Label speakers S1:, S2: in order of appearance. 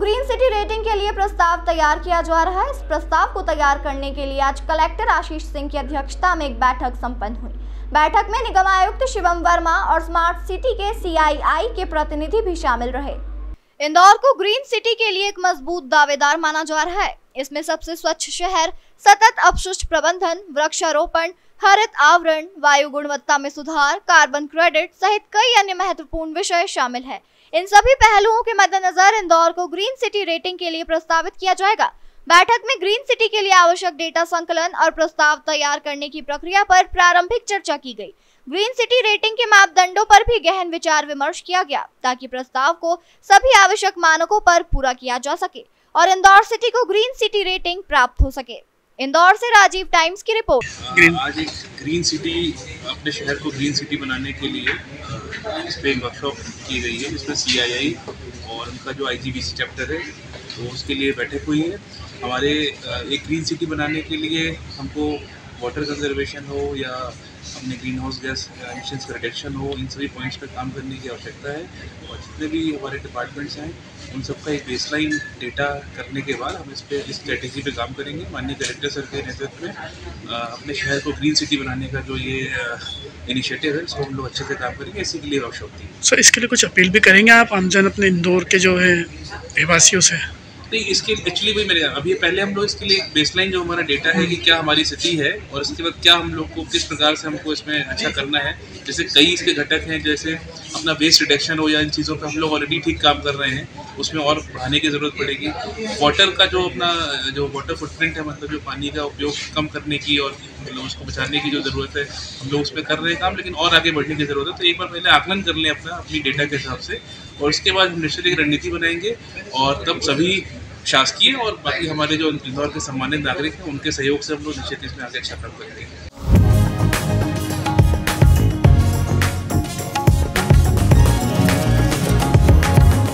S1: Green city rating के लिए प्रस्ताव तैयार किया जा रहा है। इस प्रस्ताव को तैयार करने के लिए आज कलेक्टर आशीष सिंह की अध्यक्षता में एक बैठक संपन्न हुई। बैठक में निगम आयुक्त शिवम वर्मा और स्मार्ट सिटी के CII के प्रतिनिधि भी शामिल रहे। इंदौर को ग्रीन सिटी के लिए एक मजबूत दावेदार माना जा रहा है। इसमें सबसे स्वच्छ शहर, सतत अपशिष्ट प्रबंधन, वृक्षारोपण, हरित आवरण, वायु गुणवत्ता में सुधार, कार्बन क्रेडिट सहित कई अन्य महत्वपूर्ण विषय शामिल है। इन सभी पहलुओं के मद्देनजर इंदौर को ग्रीन सिटी रेटिंग के लिए प्रस्तावित किया जाएगा। बैठक में ग्रीन सिटी के लिए आवश्यक डेटा संकलन और प्रस्ताव तैयार करने की प्रक्रिया पर प्रारंभिक चर्चा की गई। ग्रीन सिटी रेटिंग के मापदंडों पर भी गहन विचार विमर्श किया गया ताकि प्रस्ताव को सभी आवश्यक मानकों पर पूरा किया जा सके और इंदौर सिटी को ग्रीन सिटी रेटिंग प्राप्त हो सके। इंदौर से राजीव टाइम्स की रिपोर्ट।
S2: आज एक ग्रीन सिटी, अपने शहर को ग्रीन सिटी बनाने के लिए इस पर एक वर्कशॉप की गई है, जिसमें CII और उनका जो IGBC चैप्टर है तो उसके लिए बैठक हुई है। हमारे एक ग्रीन सिटी बनाने के लिए हमको वाटर कंजर्वेशन हो या अपने ग्रीन हाउस गैस एमिशंस का रिडक्शन हो, इन सभी पॉइंट्स पर काम करने की आवश्यकता है। और जितने भी हमारे डिपार्टमेंट्स हैं उन सबका एक बेसलाइन डेटा करने के बाद हम इस स्ट्रेटेजी पे काम करेंगे। माननीय कलेक्टर सर के नेतृत्व में अपने शहर को ग्रीन सिटी बनाने का जो ये इनिशिएटिव है उसको हम लोग अच्छे से काम करेंगे। इसी के लिए वर्कशॉप थी।
S3: सर, इसके लिए कुछ अपील भी करेंगे आप आमजन अपने इंदौर के जो है निवासियों से?
S2: नहीं, इसके एक्चुअली वही मेरे अभी पहले हम लोग इसके लिए एक बेसलाइन जो हमारा डेटा है कि क्या हमारी स्थिति है और इसके बाद क्या हम लोग को किस प्रकार से हमको इसमें अच्छा करना है। जैसे कई इसके घटक हैं, जैसे अपना वेस्ट रिडक्शन हो या इन चीज़ों पर हम लोग ऑलरेडी ठीक काम कर रहे हैं, उसमें और बढ़ाने की ज़रूरत पड़ेगी। वाटर का जो अपना जो वाटर फुटप्रिंट है, मतलब जो पानी का उपयोग कम करने की और मतलब उसको बचाने की जो ज़रूरत है, हम लोग उस पर कर रहे हैं काम, लेकिन और आगे बढ़ने की ज़रूरत है। तो एक बार पहले आकलन कर लें अपनी डेटा के हिसाब से और उसके बाद हम निश्चित एक रणनीति बनाएंगे और तब सभी शासकीय और बाकी हमारे जो इंदौर के सम्मानित नागरिक हैं उनके सहयोग से हम लोग निश्चित इसमें आगे अच्छा काम करेंगे।